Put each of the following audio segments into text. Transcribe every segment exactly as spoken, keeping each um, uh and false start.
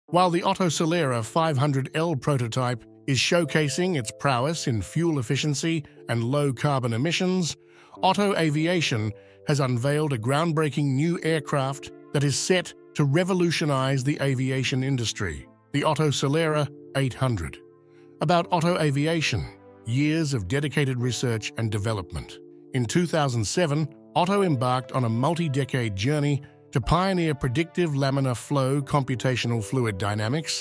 While the Otto Celera five hundred L prototype is showcasing its prowess in fuel efficiency and low carbon emissions, Otto Aviation has unveiled a groundbreaking new aircraft that is set to revolutionize the aviation industry, the Otto Celera eight hundred. About Otto Aviation, years of dedicated research and development. In two thousand seven, Otto embarked on a multi-decade journey to pioneer predictive laminar flow computational fluid dynamics,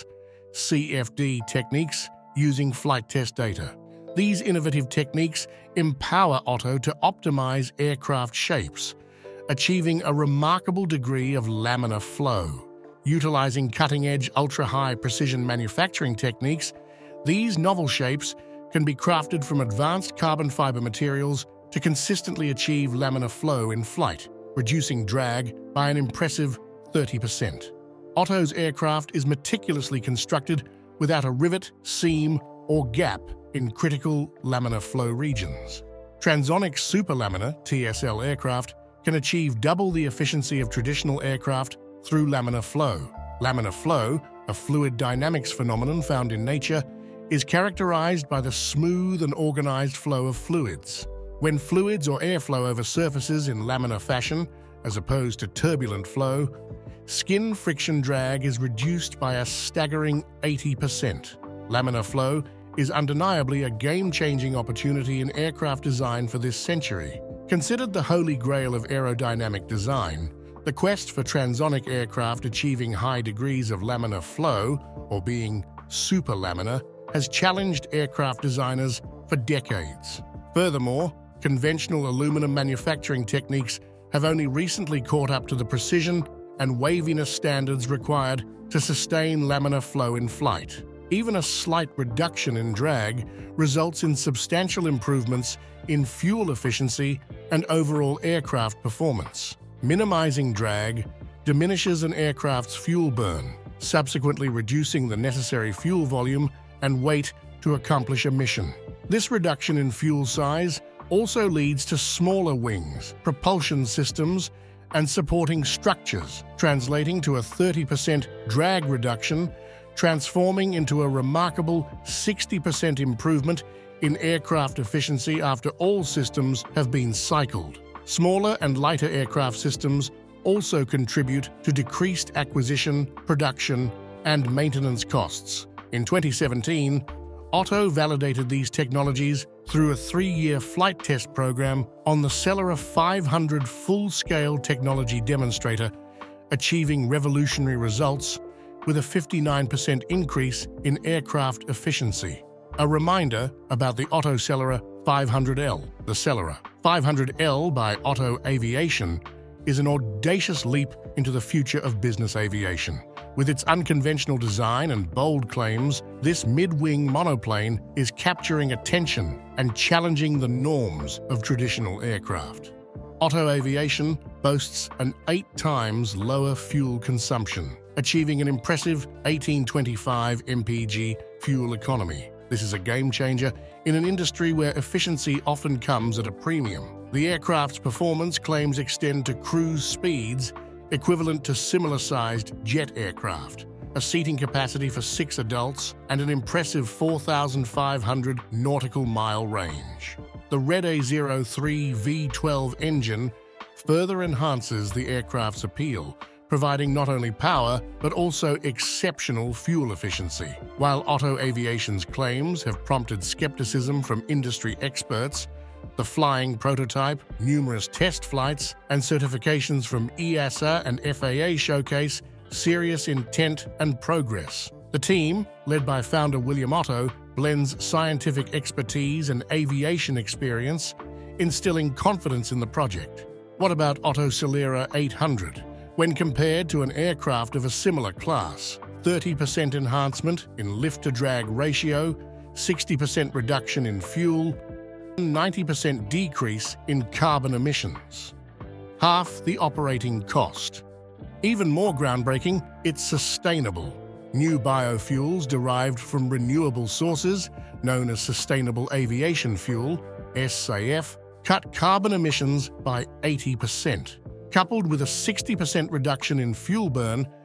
C F D techniques, using flight test data. These innovative techniques empower Otto to optimize aircraft shapes, achieving a remarkable degree of laminar flow. Utilizing cutting-edge, ultra-high precision manufacturing techniques, these novel shapes can be crafted from advanced carbon fiber materials to consistently achieve laminar flow in flight, reducing drag by an impressive thirty percent. Otto's aircraft is meticulously constructed without a rivet, seam, or gap in critical laminar flow regions. Transonic superlaminar T S L aircraft can achieve double the efficiency of traditional aircraft through laminar flow. Laminar flow, a fluid dynamics phenomenon found in nature, is characterized by the smooth and organized flow of fluids. When fluids or airflow over surfaces in laminar fashion, as opposed to turbulent flow, skin friction drag is reduced by a staggering eighty percent. Laminar flow is undeniably a game-changing opportunity in aircraft design for this century. Considered the holy grail of aerodynamic design, the quest for transonic aircraft achieving high degrees of laminar flow, or being superlaminar, has challenged aircraft designers for decades. Furthermore, conventional aluminum manufacturing techniques have only recently caught up to the precision and waviness standards required to sustain laminar flow in flight. Even a slight reduction in drag results in substantial improvements in fuel efficiency and overall aircraft performance. Minimizing drag diminishes an aircraft's fuel burn, subsequently reducing the necessary fuel volume and weight to accomplish a mission. This reduction in fuel size also leads to smaller wings, propulsion systems, and supporting structures, translating to a thirty percent drag reduction, transforming into a remarkable sixty percent improvement in aircraft efficiency after all systems have been cycled. Smaller and lighter aircraft systems also contribute to decreased acquisition, production, and maintenance costs. In twenty seventeen, Otto validated these technologies through a three-year flight test program on the Celera five hundred full-scale technology demonstrator, achieving revolutionary results with a fifty-nine percent increase in aircraft efficiency. A reminder about the Otto Celera five hundred L. The Celera five hundred L by Otto Aviation is an audacious leap into the future of business aviation. With its unconventional design and bold claims, this mid-wing monoplane is capturing attention and challenging the norms of traditional aircraft. Otto Aviation boasts an eight times lower fuel consumption, achieving an impressive eighteen twenty-five M P G fuel economy. This is a game-changer in an industry where efficiency often comes at a premium. The aircraft's performance claims extend to cruise speeds equivalent to similar-sized jet aircraft, a seating capacity for six adults, and an impressive four thousand five hundred nautical mile range. The Red A zero three V twelve engine further enhances the aircraft's appeal, providing not only power, but also exceptional fuel efficiency. While Otto Aviation's claims have prompted skepticism from industry experts, the flying prototype, numerous test flights, and certifications from E A S A and F A A showcase serious intent and progress. The team, led by founder William Otto, blends scientific expertise and aviation experience, instilling confidence in the project. What about Otto Celera eight hundred? When compared to an aircraft of a similar class, thirty percent enhancement in lift-to-drag ratio, sixty percent reduction in fuel, ninety percent decrease in carbon emissions. Half the operating cost. Even more groundbreaking, it's sustainable. New biofuels derived from renewable sources, known as sustainable aviation fuel, S A F, cut carbon emissions by eighty percent. Coupled with a sixty percent reduction in fuel burn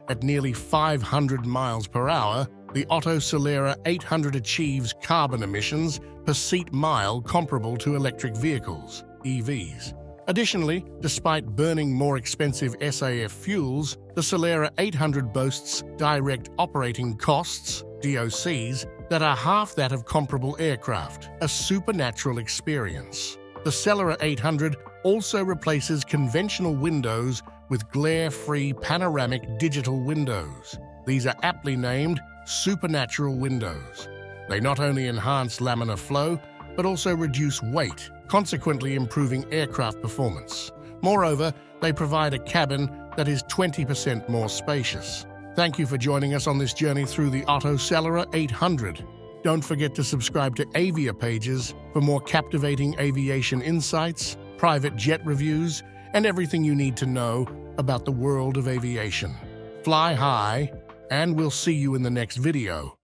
At nearly five hundred miles per hour, the Otto Celera eight hundred achieves carbon emissions per seat mile comparable to electric vehicles, E Vs. Additionally, despite burning more expensive S A F fuels, the Celera eight hundred boasts direct operating costs, D O Cs, that are half that of comparable aircraft, a supernatural experience. The Celera eight hundred also replaces conventional windows with glare-free panoramic digital windows. These are aptly named supernatural windows. They not only enhance laminar flow, but also reduce weight, consequently improving aircraft performance. Moreover, they provide a cabin that is twenty percent more spacious. Thank you for joining us on this journey through the Otto Celera eight hundred. Don't forget to subscribe to Avia Pages for more captivating aviation insights, private jet reviews, and everything you need to know about the world of aviation. Fly high, and we'll see you in the next video.